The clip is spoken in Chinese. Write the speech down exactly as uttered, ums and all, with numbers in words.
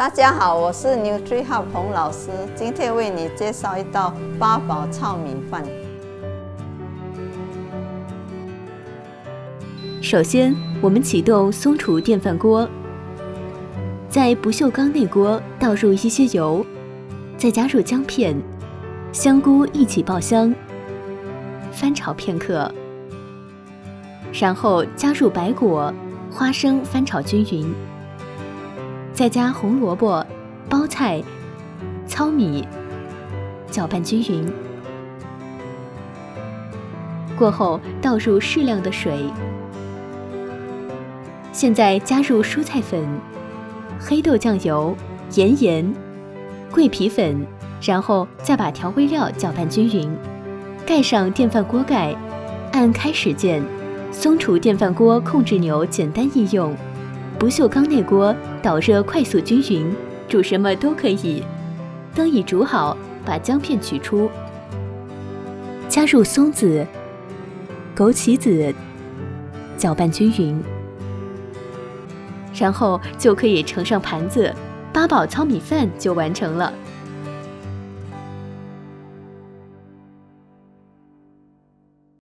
大家好，我是 NutriHub 彭老师，今天为你介绍一道八宝糙米饭。 首先，我们启动松厨电饭锅，在不锈钢内锅倒入一些油，再加入姜片、香菇一起爆香，翻炒片刻，然后加入白果、花生翻炒均匀，再加红萝卜、包菜、糙米，搅拌均匀。过后倒入适量的水，现在加入蔬菜粉、黑豆酱油、盐盐、桂皮粉，然后再把调味料搅拌均匀，盖上电饭锅盖，按开始键。松厨电饭锅控制钮简单易用，不锈钢内锅导热快速均匀，煮什么都可以。灯已煮好，把姜片取出，加入松子、枸杞子，搅拌均匀，然后就可以盛上盘子，八宝糙米饭就完成了。